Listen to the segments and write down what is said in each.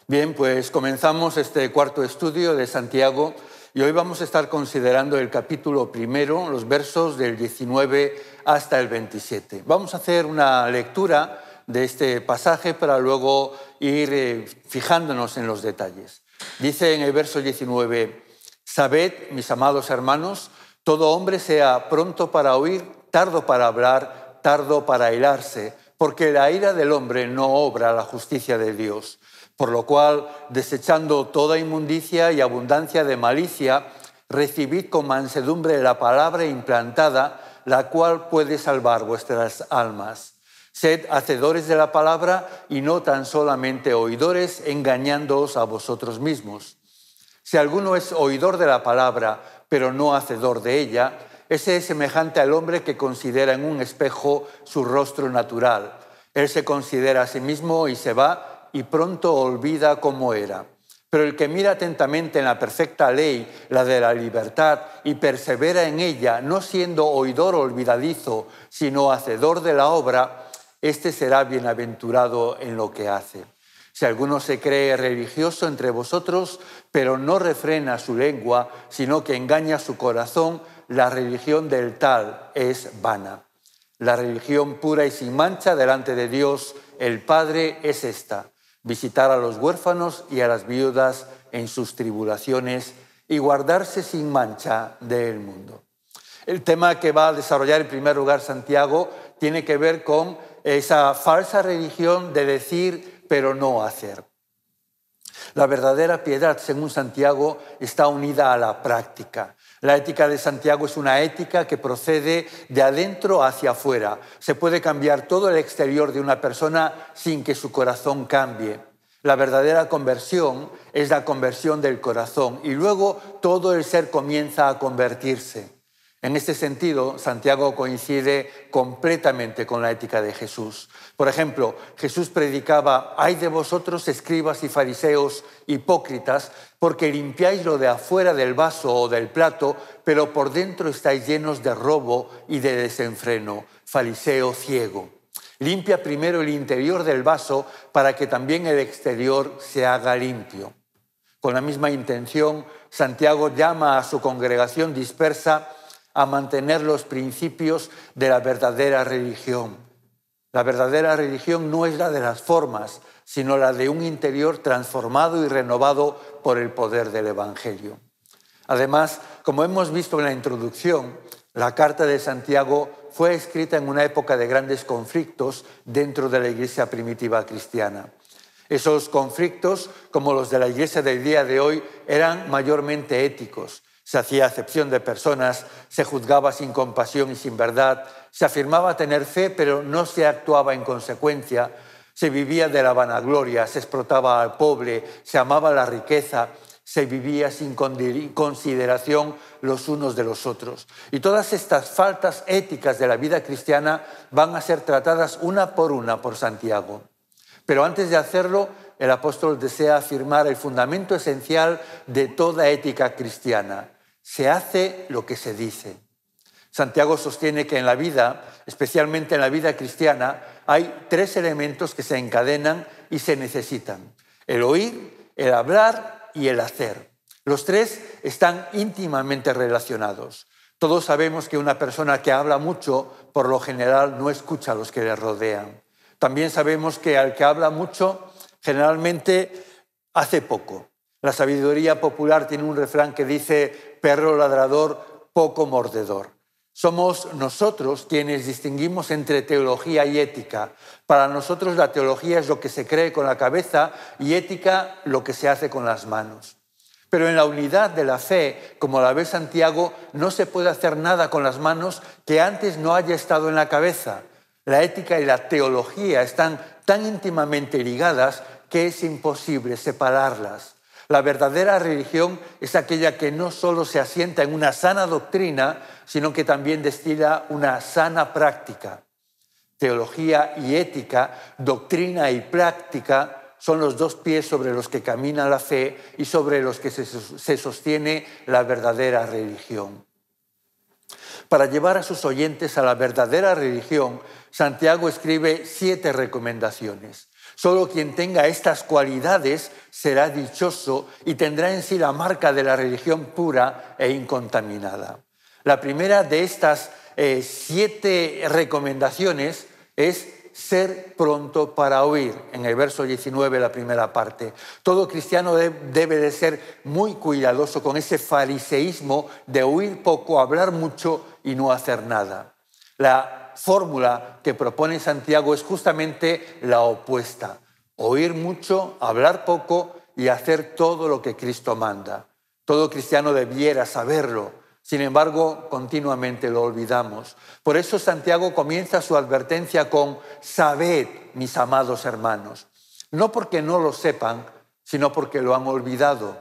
Bien, pues comenzamos este cuarto estudio de Santiago y hoy vamos a estar considerando el capítulo primero, los versos del 19 hasta el 27. Vamos a hacer una lectura de este pasaje para luego ir fijándonos en los detalles. Dice en el verso 19, «Sabed, mis amados hermanos, todo hombre sea pronto para oír, tardo para hablar, tardo para airarse, porque la ira del hombre no obra la justicia de Dios. Por lo cual, desechando toda inmundicia y abundancia de malicia, recibid con mansedumbre la palabra implantada, la cual puede salvar vuestras almas. Sed hacedores de la palabra y no tan solamente oidores, engañándoos a vosotros mismos. Si alguno es oidor de la palabra, pero no hacedor de ella, ese es semejante al hombre que considera en un espejo su rostro natural. Él se considera a sí mismo y se va, y pronto olvida cómo era. Pero el que mira atentamente en la perfecta ley, la de la libertad, y persevera en ella, no siendo oidor olvidadizo, sino hacedor de la obra, éste será bienaventurado en lo que hace. Si alguno se cree religioso entre vosotros, pero no refrena su lengua, sino que engaña su corazón, la religión del tal es vana. La religión pura y sin mancha delante de Dios, el Padre, es esta: visitar a los huérfanos y a las viudas en sus tribulaciones y guardarse sin mancha del mundo. El tema que va a desarrollar en primer lugar Santiago tiene que ver con esa falsa religión de decir pero no hacer. La verdadera piedad, según Santiago, está unida a la práctica. La ética de Santiago es una ética que procede de adentro hacia afuera. Se puede cambiar todo el exterior de una persona sin que su corazón cambie. La verdadera conversión es la conversión del corazón y luego todo el ser comienza a convertirse. En este sentido, Santiago coincide completamente con la ética de Jesús. Por ejemplo, Jesús predicaba: «Ay de vosotros, escribas y fariseos hipócritas, porque limpiáis lo de afuera del vaso o del plato, pero por dentro estáis llenos de robo y de desenfreno, fariseo ciego. Limpia primero el interior del vaso para que también el exterior se haga limpio». Con la misma intención, Santiago llama a su congregación dispersa a mantener los principios de la verdadera religión. La verdadera religión no es la de las formas, sino la de un interior transformado y renovado por el poder del Evangelio. Además, como hemos visto en la introducción, la carta de Santiago fue escrita en una época de grandes conflictos dentro de la iglesia primitiva cristiana. Esos conflictos, como los de la iglesia del día de hoy, eran mayormente éticos. Se hacía acepción de personas, se juzgaba sin compasión y sin verdad, se afirmaba tener fe, pero no se actuaba en consecuencia, se vivía de la vanagloria, se explotaba al pobre, se amaba la riqueza, se vivía sin consideración los unos de los otros. Y todas estas faltas éticas de la vida cristiana van a ser tratadas una por Santiago. Pero antes de hacerlo, el apóstol desea afirmar el fundamento esencial de toda ética cristiana: se hace lo que se dice. Santiago sostiene que en la vida, especialmente en la vida cristiana, hay tres elementos que se encadenan y se necesitan: el oír, el hablar y el hacer. Los tres están íntimamente relacionados. Todos sabemos que una persona que habla mucho, por lo general, no escucha a los que le rodean. También sabemos que al que habla mucho, generalmente hace poco. La sabiduría popular tiene un refrán que dice: perro ladrador, poco mordedor. Somos nosotros quienes distinguimos entre teología y ética. Para nosotros la teología es lo que se cree con la cabeza y ética lo que se hace con las manos. Pero en la unidad de la fe, como la ve Santiago, no se puede hacer nada con las manos que antes no haya estado en la cabeza. La ética y la teología están tan íntimamente ligadas que es imposible separarlas. La verdadera religión es aquella que no solo se asienta en una sana doctrina, sino que también destila una sana práctica. Teología y ética, doctrina y práctica, son los dos pies sobre los que camina la fe y sobre los que se sostiene la verdadera religión. Para llevar a sus oyentes a la verdadera religión, Santiago escribe 7 recomendaciones. Solo quien tenga estas cualidades será dichoso y tendrá en sí la marca de la religión pura e incontaminada. La primera de estas 7 recomendaciones es ser pronto para oír. En el verso 19, la primera parte. Todo cristiano debe de ser muy cuidadoso con ese fariseísmo de oír poco, hablar mucho y no hacer nada. La fórmula que propone Santiago es justamente la opuesta. Oír mucho, hablar poco y hacer todo lo que Cristo manda. Todo cristiano debiera saberlo. Sin embargo, continuamente lo olvidamos. Por eso Santiago comienza su advertencia con «Sabed, mis amados hermanos». No porque no lo sepan, sino porque lo han olvidado.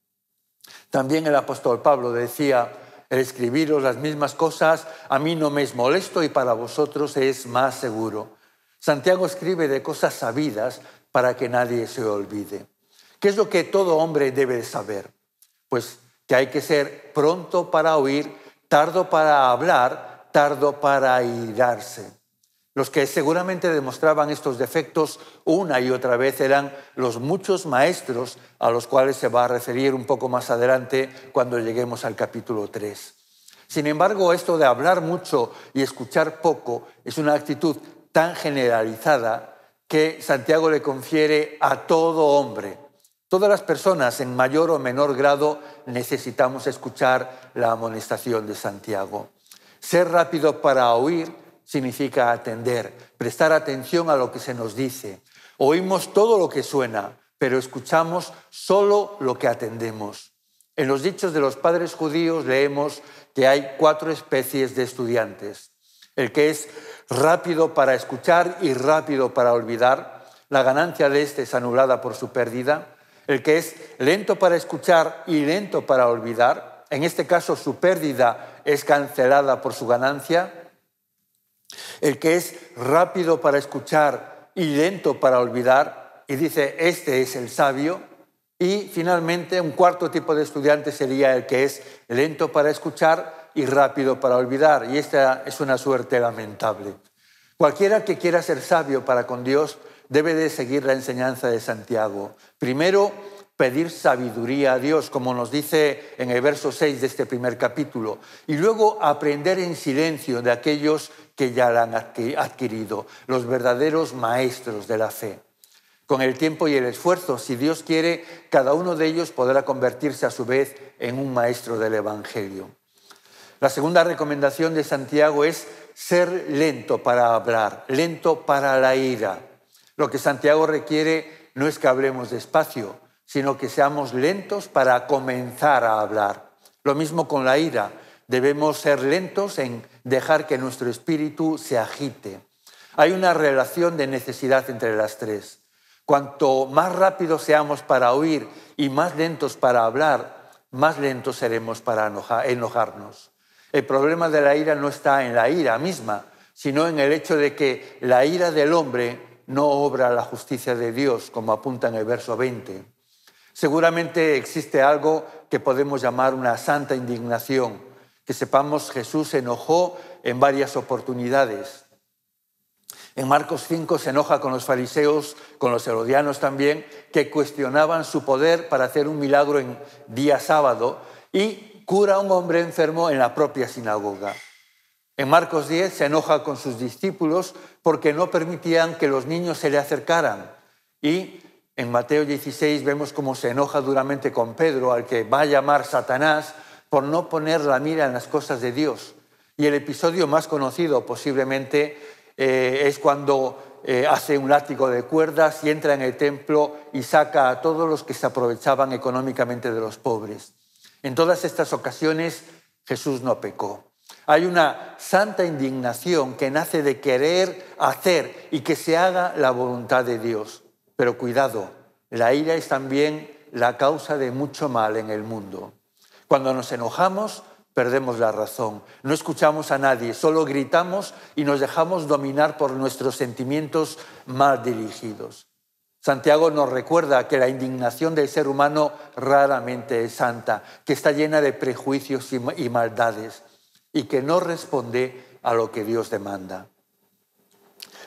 También el apóstol Pablo decía: «El escribiros las mismas cosas a mí no me es molesto y para vosotros es más seguro». Santiago escribe de cosas sabidas para que nadie se olvide. ¿Qué es lo que todo hombre debe saber? Pues que hay que ser pronto para oír, tardo para hablar, tardo para airarse. Los que seguramente demostraban estos defectos una y otra vez eran los muchos maestros a los cuales se va a referir un poco más adelante cuando lleguemos al capítulo 3. Sin embargo, esto de hablar mucho y escuchar poco es una actitud tan generalizada que Santiago le confiere a todo hombre. Todas las personas, en mayor o menor grado, necesitamos escuchar la amonestación de Santiago. Ser rápido para oír significa atender, prestar atención a lo que se nos dice. Oímos todo lo que suena, pero escuchamos solo lo que atendemos. En los dichos de los padres judíos leemos que hay 4 especies de estudiantes. El que es rápido para escuchar y rápido para olvidar, la ganancia de este es anulada por su pérdida. El que es lento para escuchar y lento para olvidar, en este caso su pérdida es cancelada por su ganancia. El que es rápido para escuchar y lento para olvidar, y dice, este es el sabio. Y finalmente, un 4º tipo de estudiante sería el que es lento para escuchar y rápido para olvidar, y esta es una suerte lamentable. Cualquiera que quiera ser sabio para con Dios debe de seguir la enseñanza de Santiago. Primero, pedir sabiduría a Dios, como nos dice en el verso 6 de este primer capítulo, y luego aprender en silencio de aquellos que ya la han adquirido, los verdaderos maestros de la fe. Con el tiempo y el esfuerzo, si Dios quiere, cada uno de ellos podrá convertirse a su vez en un maestro del Evangelio. La segunda recomendación de Santiago es ser lento para hablar, lento para la ira. Lo que Santiago requiere no es que hablemos despacio, sino que seamos lentos para comenzar a hablar. Lo mismo con la ira. Debemos ser lentos en dejar que nuestro espíritu se agite. Hay una relación de necesidad entre las 3. Cuanto más rápidos seamos para oír y más lentos para hablar, más lentos seremos para enojarnos. El problema de la ira no está en la ira misma, sino en el hecho de que la ira del hombre no obra la justicia de Dios, como apunta en el verso 20. Seguramente existe algo que podemos llamar una santa indignación. Que sepamos, Jesús se enojó en varias oportunidades. En Marcos 5 se enoja con los fariseos, con los herodianos también, que cuestionaban su poder para hacer un milagro en día sábado y cura a un hombre enfermo en la propia sinagoga. En Marcos 10 se enoja con sus discípulos porque no permitían que los niños se le acercaran. Y en Mateo 16 vemos cómo se enoja duramente con Pedro, al que va a llamar Satanás, por no poner la mira en las cosas de Dios. Y el episodio más conocido posiblemente es cuando hace un látigo de cuerdas y entra en el templo y saca a todos los que se aprovechaban económicamente de los pobres. En todas estas ocasiones Jesús no pecó. Hay una santa indignación que nace de querer hacer y que se haga la voluntad de Dios. Pero cuidado, la ira es también la causa de mucho mal en el mundo. Cuando nos enojamos, perdemos la razón. No escuchamos a nadie, solo gritamos y nos dejamos dominar por nuestros sentimientos mal dirigidos. Santiago nos recuerda que la indignación del ser humano raramente es santa, que está llena de prejuicios y maldades y que no responde a lo que Dios demanda.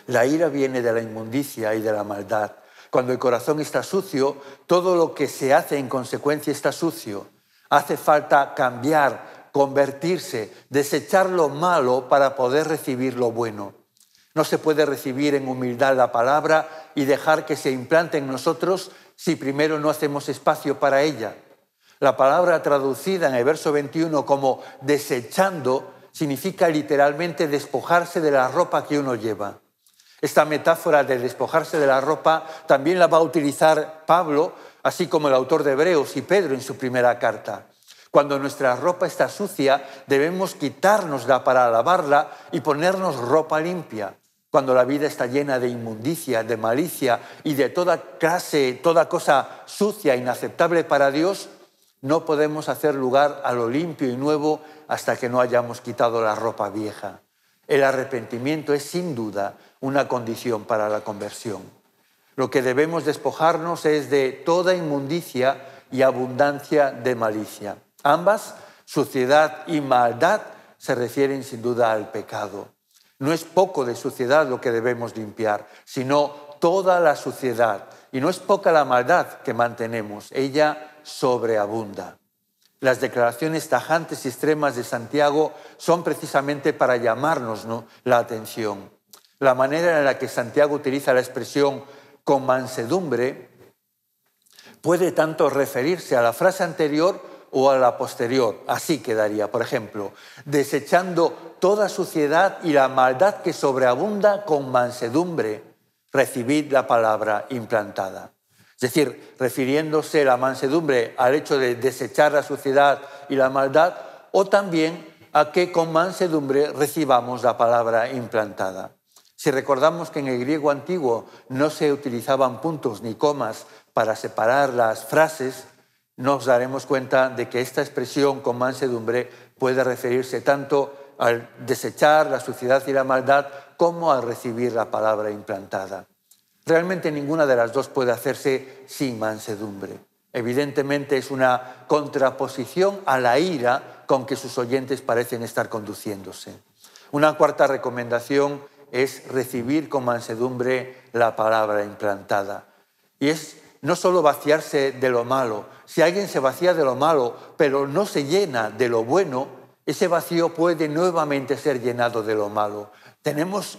La ira viene de la inmundicia y de la maldad. Cuando el corazón está sucio, todo lo que se hace en consecuencia está sucio. Hace falta cambiar, convertirse, desechar lo malo para poder recibir lo bueno. No se puede recibir en humildad la palabra y dejar que se implante en nosotros si primero no hacemos espacio para ella. La palabra traducida en el verso 21 como desechando significa literalmente despojarse de la ropa que uno lleva. Esta metáfora de despojarse de la ropa también la va a utilizar Pablo, así como el autor de Hebreos y Pedro en su primera carta. Cuando nuestra ropa está sucia, debemos quitárnosla para lavarla y ponernos ropa limpia. Cuando la vida está llena de inmundicia, de malicia y de toda clase, toda cosa sucia, inaceptable para Dios, no podemos hacer lugar a lo limpio y nuevo hasta que no hayamos quitado la ropa vieja. El arrepentimiento es sin duda una condición para la conversión. Lo que debemos despojarnos es de toda inmundicia y abundancia de malicia. Ambas, suciedad y maldad, se refieren sin duda al pecado. No es poco de suciedad lo que debemos limpiar, sino toda la suciedad. Y no es poca la maldad que mantenemos, ella sobreabunda. Las declaraciones tajantes y extremas de Santiago son precisamente para llamarnos, ¿no?, la atención. La manera en la que Santiago utiliza la expresión con mansedumbre puede tanto referirse a la frase anterior o a la posterior. Así quedaría, por ejemplo, desechando toda suciedad y la maldad que sobreabunda con mansedumbre, recibid la palabra implantada. Es decir, refiriéndose la mansedumbre al hecho de desechar la suciedad y la maldad, o también a que con mansedumbre recibamos la palabra implantada. Si recordamos que en el griego antiguo no se utilizaban puntos ni comas para separar las frases, nos daremos cuenta de que esta expresión con mansedumbre puede referirse tanto al desechar la suciedad y la maldad como al recibir la palabra implantada. Realmente ninguna de las dos puede hacerse sin mansedumbre. Evidentemente es una contraposición a la ira con que sus oyentes parecen estar conduciéndose. Una cuarta recomendación es recibir con mansedumbre la palabra implantada. Y es no solo vaciarse de lo malo. Si alguien se vacía de lo malo, pero no se llena de lo bueno, ese vacío puede nuevamente ser llenado de lo malo. Tenemos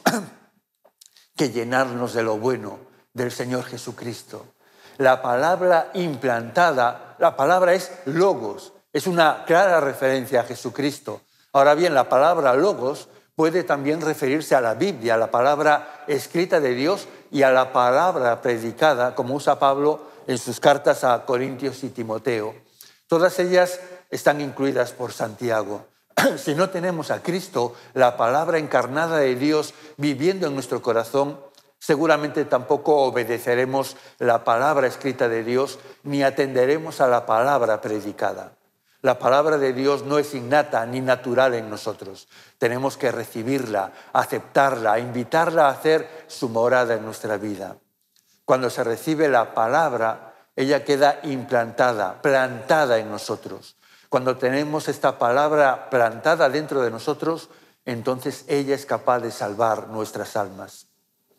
que llenarnos de lo bueno del Señor Jesucristo. La palabra implantada, la palabra es logos, es una clara referencia a Jesucristo. Ahora bien, la palabra logos puede también referirse a la Biblia, a la palabra escrita de Dios y a la palabra predicada, como usa Pablo en sus cartas a Corintios y Timoteo. Todas ellas están incluidas por Santiago. Si no tenemos a Cristo, la palabra encarnada de Dios viviendo en nuestro corazón, seguramente tampoco obedeceremos la palabra escrita de Dios ni atenderemos a la palabra predicada. La palabra de Dios no es innata ni natural en nosotros. Tenemos que recibirla, aceptarla, invitarla a hacer su morada en nuestra vida. Cuando se recibe la palabra, ella queda implantada, plantada en nosotros. Cuando tenemos esta palabra plantada dentro de nosotros, entonces ella es capaz de salvar nuestras almas.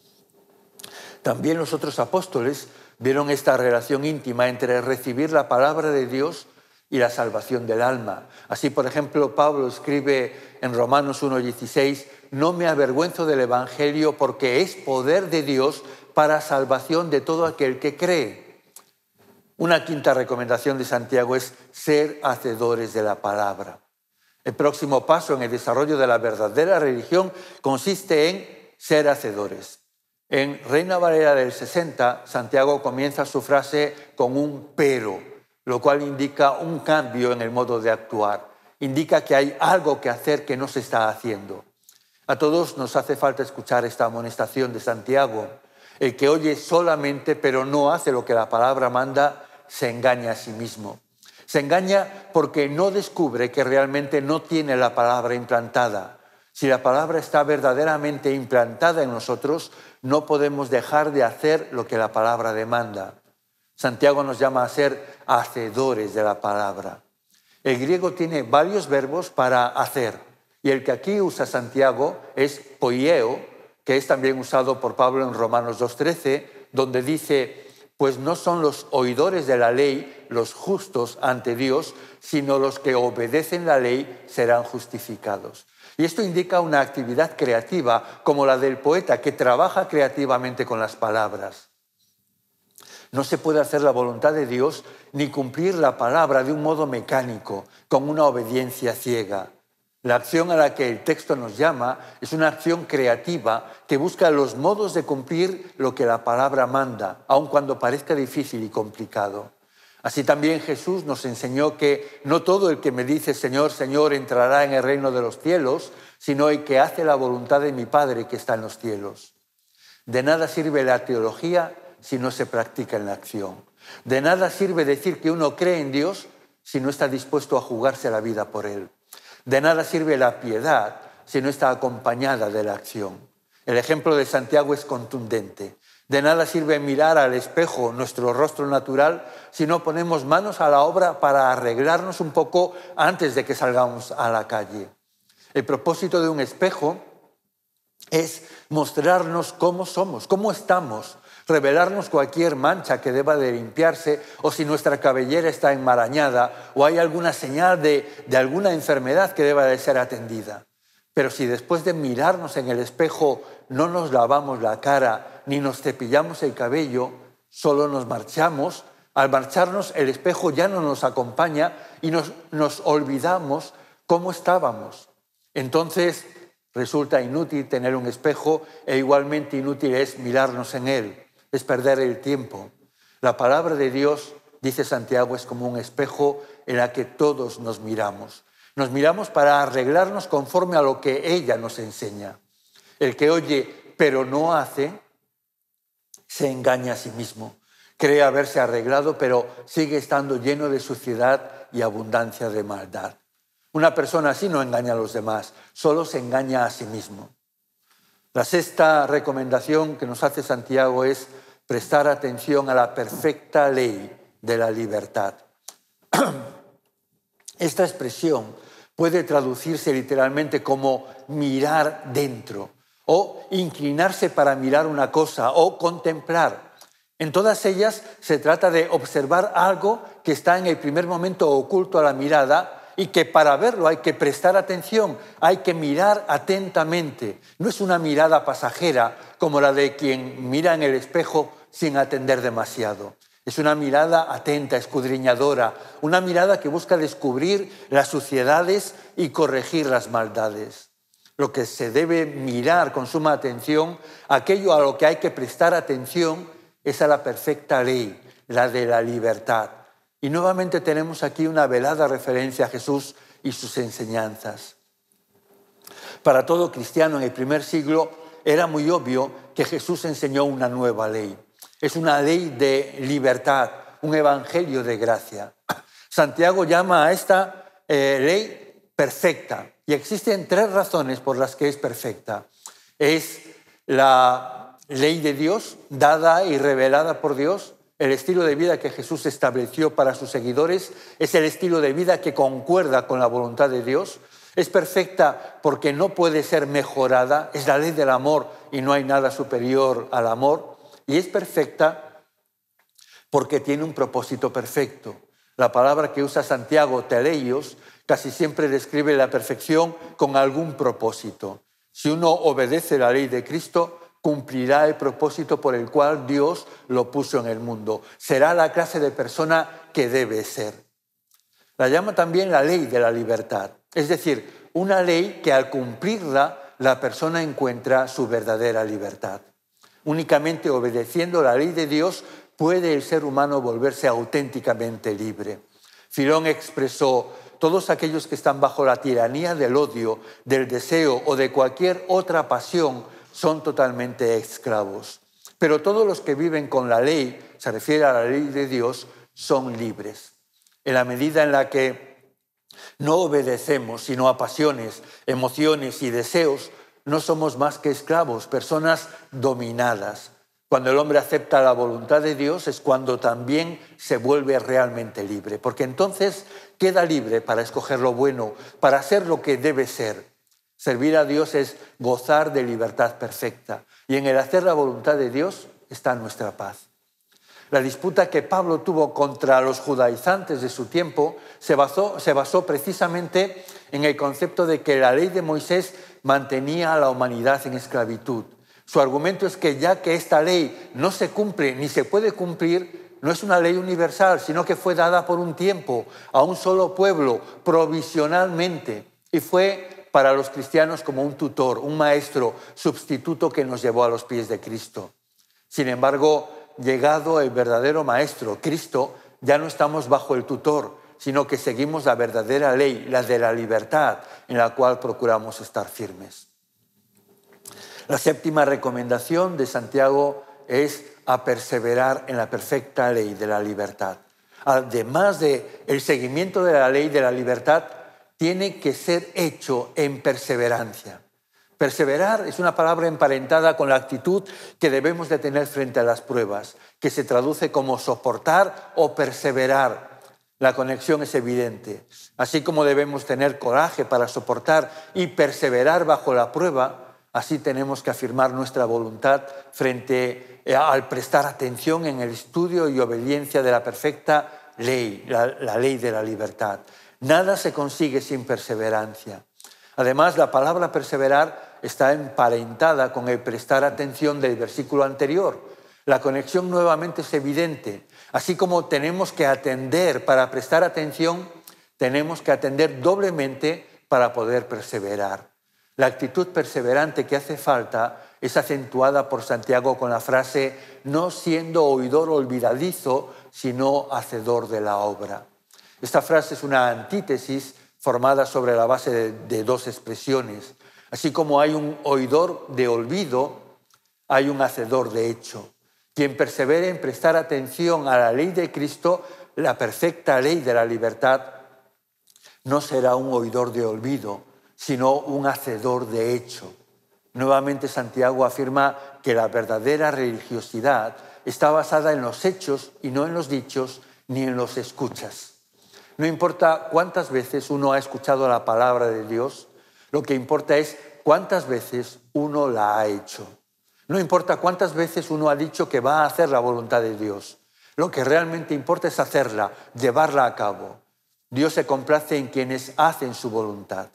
También los otros apóstoles vieron esta relación íntima entre recibir la palabra de Dios y la salvación del alma. Así, por ejemplo, Pablo escribe en Romanos 1:16, no me avergüenzo del Evangelio porque es poder de Dios para salvación de todo aquel que cree. Una quinta recomendación de Santiago es ser hacedores de la palabra. El próximo paso en el desarrollo de la verdadera religión consiste en ser hacedores. En Reina Valera del 60, Santiago comienza su frase con un pero, lo cual indica un cambio en el modo de actuar. Indica que hay algo que hacer que no se está haciendo. A todos nos hace falta escuchar esta amonestación de Santiago. El que oye solamente pero no hace lo que la palabra manda, se engaña a sí mismo. Se engaña porque no descubre que realmente no tiene la palabra implantada. Si la palabra está verdaderamente implantada en nosotros, no podemos dejar de hacer lo que la palabra demanda. Santiago nos llama a ser hacedores de la palabra. El griego tiene varios verbos para hacer, y el que aquí usa Santiago es poieo, que es también usado por Pablo en Romanos 2:13, donde dice: pues no son los oidores de la ley los justos ante Dios, sino los que obedecen la ley serán justificados. Y esto indica una actividad creativa, como la del poeta, que trabaja creativamente con las palabras. No se puede hacer la voluntad de Dios ni cumplir la palabra de un modo mecánico, con una obediencia ciega. La acción a la que el texto nos llama es una acción creativa que busca los modos de cumplir lo que la palabra manda, aun cuando parezca difícil y complicado. Así también Jesús nos enseñó que no todo el que me dice Señor, Señor entrará en el reino de los cielos, sino el que hace la voluntad de mi Padre que está en los cielos. De nada sirve la teología si no se practica en la acción. De nada sirve decir que uno cree en Dios si no está dispuesto a jugarse la vida por Él. De nada sirve la piedad si no está acompañada de la acción. El ejemplo de Santiago es contundente. De nada sirve mirar al espejo nuestro rostro natural si no ponemos manos a la obra para arreglarnos un poco antes de que salgamos a la calle. El propósito de un espejo es mostrarnos cómo somos, cómo estamos, revelarnos cualquier mancha que deba de limpiarse, o si nuestra cabellera está enmarañada o hay alguna señal de alguna enfermedad que deba de ser atendida. Pero si después de mirarnos en el espejo no nos lavamos la cara ni nos cepillamos el cabello, solo nos marchamos. Al marcharnos el espejo ya no nos acompaña y nos olvidamos cómo estábamos. Entonces resulta inútil tener un espejo e igualmente inútil es mirarnos en él. Es perder el tiempo. La palabra de Dios, dice Santiago, es como un espejo en la que todos nos miramos. Nos miramos para arreglarnos conforme a lo que ella nos enseña. El que oye pero no hace, se engaña a sí mismo. Cree haberse arreglado, pero sigue estando lleno de suciedad y abundancia de maldad. Una persona así no engaña a los demás, solo se engaña a sí mismo. La sexta recomendación que nos hace Santiago es prestar atención a la perfecta ley de la libertad. Esta expresión puede traducirse literalmente como mirar dentro, o inclinarse para mirar una cosa, o contemplar. En todas ellas se trata de observar algo que está en el primer momento oculto a la mirada y que para verlo hay que prestar atención, hay que mirar atentamente. No es una mirada pasajera como la de quien mira en el espejo sin atender demasiado. Es una mirada atenta, escudriñadora, una mirada que busca descubrir las suciedades y corregir las maldades. Lo que se debe mirar con suma atención, aquello a lo que hay que prestar atención, es a la perfecta ley, la de la libertad. Y nuevamente tenemos aquí una velada referencia a Jesús y sus enseñanzas. Para todo cristiano en el primer siglo era muy obvio que Jesús enseñó una nueva ley. Es una ley de libertad, un evangelio de gracia. Santiago llama a esta ley perfecta y existen tres razones por las que es perfecta. Es la ley de Dios, dada y revelada por Dios. El estilo de vida que Jesús estableció para sus seguidores es el estilo de vida que concuerda con la voluntad de Dios. Es perfecta porque no puede ser mejorada. Es la ley del amor y no hay nada superior al amor. Y es perfecta porque tiene un propósito perfecto. La palabra que usa Santiago, teleios, casi siempre describe la perfección con algún propósito. Si uno obedece la ley de Cristo, cumplirá el propósito por el cual Dios lo puso en el mundo. Será la clase de persona que debe ser. La llama también la ley de la libertad. Es decir, una ley que al cumplirla la persona encuentra su verdadera libertad. Únicamente obedeciendo la ley de Dios puede el ser humano volverse auténticamente libre. Filón expresó: todos aquellos que están bajo la tiranía del odio, del deseo o de cualquier otra pasión son totalmente esclavos. Pero todos los que viven con la ley, se refiere a la ley de Dios, son libres. En la medida en la que no obedecemos sino a pasiones, emociones y deseos, no somos más que esclavos, personas dominadas. Cuando el hombre acepta la voluntad de Dios es cuando también se vuelve realmente libre, porque entonces queda libre para escoger lo bueno, para hacer lo que debe ser. Servir a Dios es gozar de libertad perfecta. Y en el hacer la voluntad de Dios está nuestra paz. La disputa que Pablo tuvo contra los judaizantes de su tiempo se basó precisamente en el concepto de que la ley de Moisés mantenía a la humanidad en esclavitud. Su argumento es que ya que esta ley no se cumple ni se puede cumplir, no es una ley universal, sino que fue dada por un tiempo a un solo pueblo, provisionalmente, y fue para los cristianos como un tutor, un maestro sustituto que nos llevó a los pies de Cristo. Sin embargo, llegado el verdadero maestro, Cristo, ya no estamos bajo el tutor, sino que seguimos la verdadera ley, la de la libertad, en la cual procuramos estar firmes. La séptima recomendación de Santiago es a perseverar en la perfecta ley de la libertad. Además del seguimiento de la ley de la libertad, tiene que ser hecho en perseverancia. Perseverar es una palabra emparentada con la actitud que debemos de tener frente a las pruebas, que se traduce como soportar o perseverar. La conexión es evidente. Así como debemos tener coraje para soportar y perseverar bajo la prueba, así tenemos que afirmar nuestra voluntad frente al prestar atención en el estudio y obediencia de la perfecta ley, la ley de la libertad. Nada se consigue sin perseverancia. Además, la palabra perseverar está emparentada con el prestar atención del versículo anterior. La conexión nuevamente es evidente. Así como tenemos que atender para prestar atención, tenemos que atender doblemente para poder perseverar. La actitud perseverante que hace falta es acentuada por Santiago con la frase no siendo oidor olvidadizo, sino hacedor de la obra. Esta frase es una antítesis formada sobre la base de dos expresiones. Así como hay un oidor de olvido, hay un hacedor de hecho. Quien persevere en prestar atención a la ley de Cristo, la perfecta ley de la libertad, no será un oidor de olvido, sino un hacedor de hecho. Nuevamente Santiago afirma que la verdadera religiosidad está basada en los hechos y no en los dichos ni en los escuchas. No importa cuántas veces uno ha escuchado la palabra de Dios, lo que importa es cuántas veces uno la ha hecho. No importa cuántas veces uno ha dicho que va a hacer la voluntad de Dios. Lo que realmente importa es hacerla, llevarla a cabo. Dios se complace en quienes hacen su voluntad.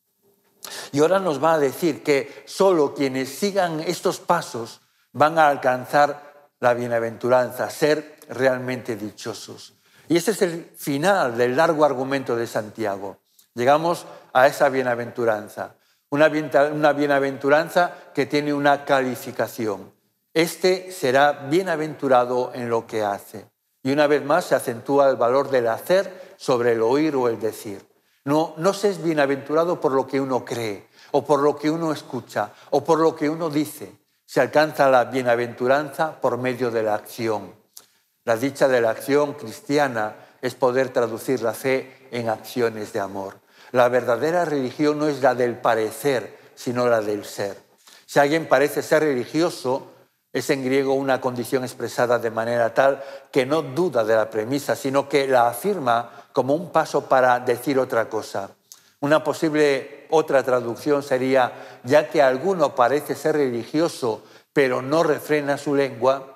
Y ahora nos va a decir que solo quienes sigan estos pasos van a alcanzar la bienaventuranza, ser realmente dichosos. Y ese es el final del largo argumento de Santiago. Llegamos a esa bienaventuranza, una bienaventuranza que tiene una calificación. Este será bienaventurado en lo que hace. Y una vez más se acentúa el valor del hacer sobre el oír o el decir. No se es bienaventurado por lo que uno cree, o por lo que uno escucha, o por lo que uno dice. Se alcanza la bienaventuranza por medio de la acción. La dicha de la acción cristiana es poder traducir la fe en acciones de amor. La verdadera religión no es la del parecer, sino la del ser. Si alguien parece ser religioso, es en griego una condición expresada de manera tal que no duda de la premisa, sino que la afirma como un paso para decir otra cosa. Una posible otra traducción sería, ya que alguno parece ser religioso, pero no refrena su lengua.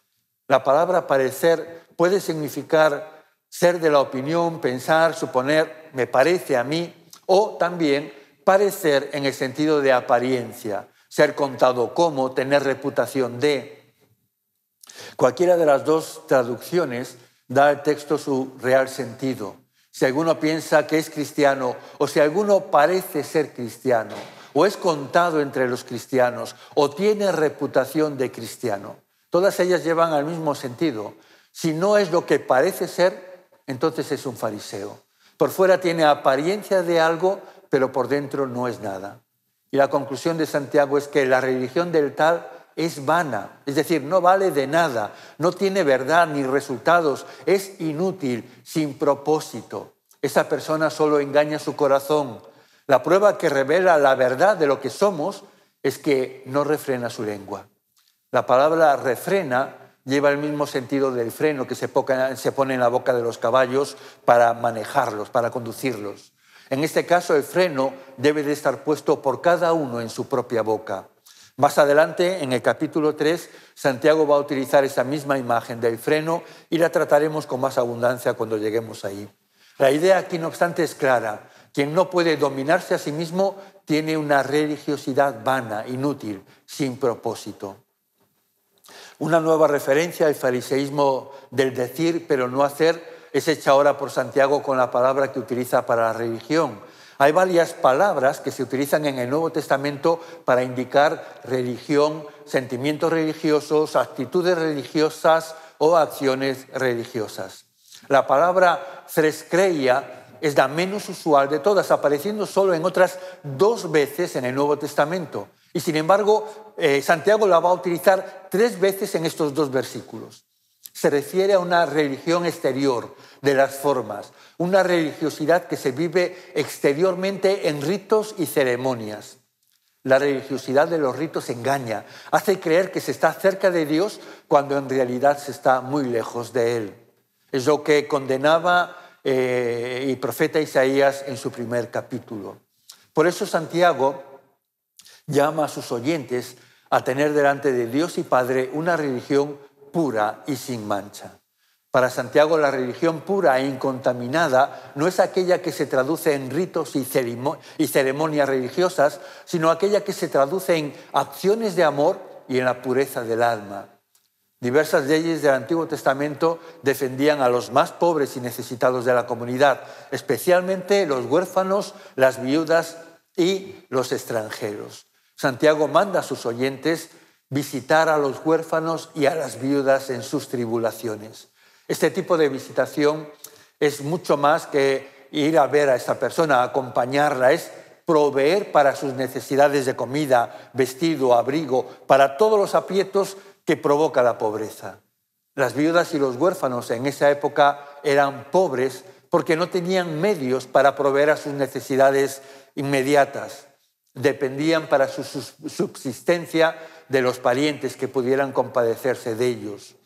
La palabra parecer puede significar ser de la opinión, pensar, suponer, me parece a mí, o también parecer en el sentido de apariencia, ser contado como, tener reputación de. Cualquiera de las dos traducciones da al texto su real sentido. Si alguno piensa que es cristiano o si alguno parece ser cristiano o es contado entre los cristianos o tiene reputación de cristiano, todas ellas llevan al mismo sentido. Si no es lo que parece ser, entonces es un fariseo. Por fuera tiene apariencia de algo, pero por dentro no es nada. Y la conclusión de Santiago es que la religión del tal es vana, es decir, no vale de nada, no tiene verdad ni resultados, es inútil, sin propósito. Esa persona solo engaña su corazón. La prueba que revela la verdad de lo que somos es que no refrena su lengua. La palabra refrena lleva el mismo sentido del freno que se pone en la boca de los caballos para manejarlos, para conducirlos. En este caso, el freno debe de estar puesto por cada uno en su propia boca. Más adelante, en el capítulo 3, Santiago va a utilizar esa misma imagen del freno y la trataremos con más abundancia cuando lleguemos ahí. La idea aquí, no obstante, es clara. Quien no puede dominarse a sí mismo tiene una religiosidad vana, inútil, sin propósito. Una nueva referencia al fariseísmo del decir pero no hacer es hecha ahora por Santiago con la palabra que utiliza para la religión. Hay varias palabras que se utilizan en el Nuevo Testamento para indicar religión, sentimientos religiosos, actitudes religiosas o acciones religiosas. La palabra threskeia es la menos usual de todas, apareciendo solo en otras 2 veces en el Nuevo Testamento. Y sin embargo, Santiago la va a utilizar 3 veces en estos 2 versículos. Se refiere a una religión exterior de las formas, una religiosidad que se vive exteriormente en ritos y ceremonias. La religiosidad de los ritos engaña, hace creer que se está cerca de Dios cuando en realidad se está muy lejos de Él. Es lo que condenaba el profeta Isaías en su primer capítulo. Por eso Santiago llama a sus oyentes a tener delante de Dios y Padre una religión pura y sin mancha. Para Santiago, la religión pura e incontaminada no es aquella que se traduce en ritos y ceremonias religiosas, sino aquella que se traduce en acciones de amor y en la pureza del alma. Diversas leyes del Antiguo Testamento defendían a los más pobres y necesitados de la comunidad, especialmente los huérfanos, las viudas y los extranjeros. Santiago manda a sus oyentes visitar a los huérfanos y a las viudas en sus tribulaciones. Este tipo de visitación es mucho más que ir a ver a esa persona, acompañarla, es proveer para sus necesidades de comida, vestido, abrigo, para todos los aprietos que provoca la pobreza. Las viudas y los huérfanos en esa época eran pobres porque no tenían medios para proveer a sus necesidades inmediatas. Dependían para su subsistencia de los parientes que pudieran compadecerse de ellos.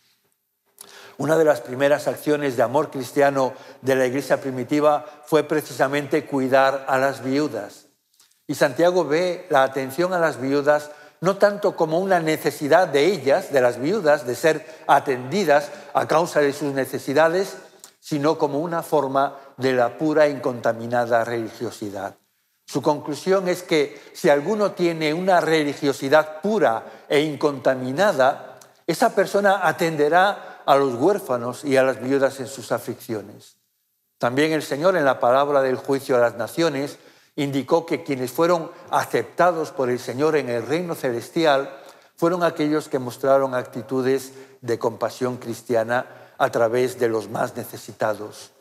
Una de las primeras acciones de amor cristiano de la iglesia primitiva fue precisamente cuidar a las viudas. Y Santiago ve la atención a las viudas no tanto como una necesidad de ellas, de las viudas, de ser atendidas a causa de sus necesidades, sino como una forma de la pura e incontaminada religiosidad. Su conclusión es que si alguno tiene una religiosidad pura e incontaminada, esa persona atenderá a los huérfanos y a las viudas en sus aflicciones. También el Señor, en la parábola del juicio a las naciones, indicó que quienes fueron aceptados por el Señor en el reino celestial fueron aquellos que mostraron actitudes de compasión cristiana a través de los más necesitados.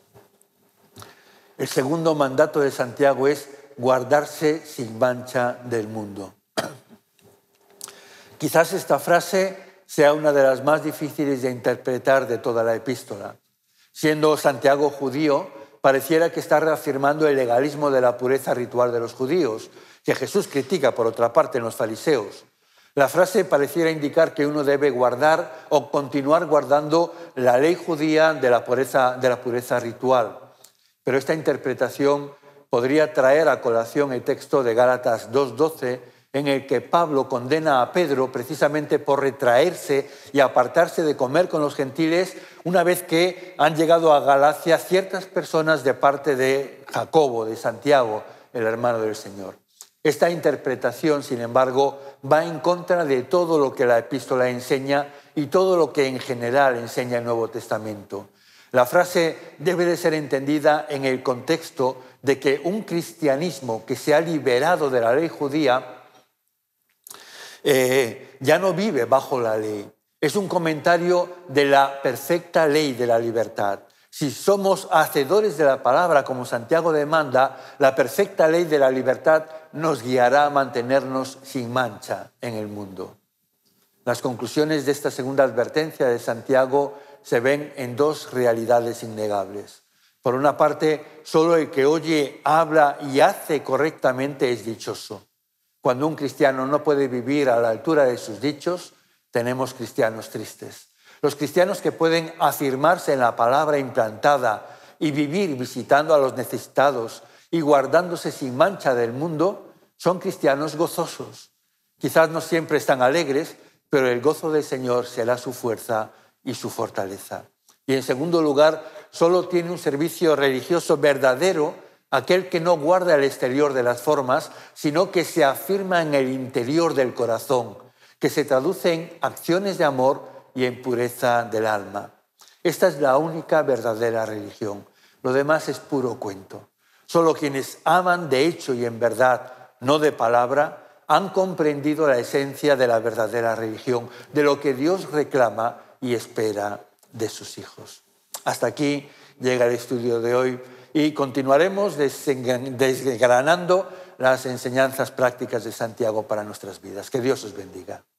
El segundo mandato de Santiago es guardarse sin mancha del mundo. Quizás esta frase sea una de las más difíciles de interpretar de toda la epístola. Siendo Santiago judío, pareciera que está reafirmando el legalismo de la pureza ritual de los judíos, que Jesús critica, por otra parte, en los fariseos. La frase pareciera indicar que uno debe guardar o continuar guardando la ley judía de la pureza ritual. Pero esta interpretación podría traer a colación el texto de Gálatas 2:12, en el que Pablo condena a Pedro precisamente por retraerse y apartarse de comer con los gentiles una vez que han llegado a Galacia ciertas personas de parte de Jacobo, de Santiago, el hermano del Señor. Esta interpretación, sin embargo, va en contra de todo lo que la epístola enseña y todo lo que en general enseña el Nuevo Testamento. La frase debe de ser entendida en el contexto de que un cristianismo que se ha liberado de la ley judía ya no vive bajo la ley. Es un comentario de la perfecta ley de la libertad. Si somos hacedores de la palabra, como Santiago demanda, la perfecta ley de la libertad nos guiará a mantenernos sin mancha en el mundo. Las conclusiones de esta segunda advertencia de Santiago se ven en 2 realidades innegables. Por una parte, solo el que oye, habla y hace correctamente es dichoso. Cuando un cristiano no puede vivir a la altura de sus dichos, tenemos cristianos tristes. Los cristianos que pueden afirmarse en la palabra implantada y vivir visitando a los necesitados y guardándose sin mancha del mundo, son cristianos gozosos. Quizás no siempre están alegres, pero el gozo del Señor será su fuerza y su fortaleza. Y en segundo lugar, solo tiene un servicio religioso verdadero aquel que no guarda el exterior de las formas, sino que se afirma en el interior del corazón, que se traduce en acciones de amor y en pureza del alma. Esta es la única verdadera religión. Lo demás es puro cuento. Solo quienes aman de hecho y en verdad, no de palabra, han comprendido la esencia de la verdadera religión, de lo que Dios reclama y espera de sus hijos. Hasta aquí llega el estudio de hoy y continuaremos desgranando las enseñanzas prácticas de Santiago para nuestras vidas. Que Dios os bendiga.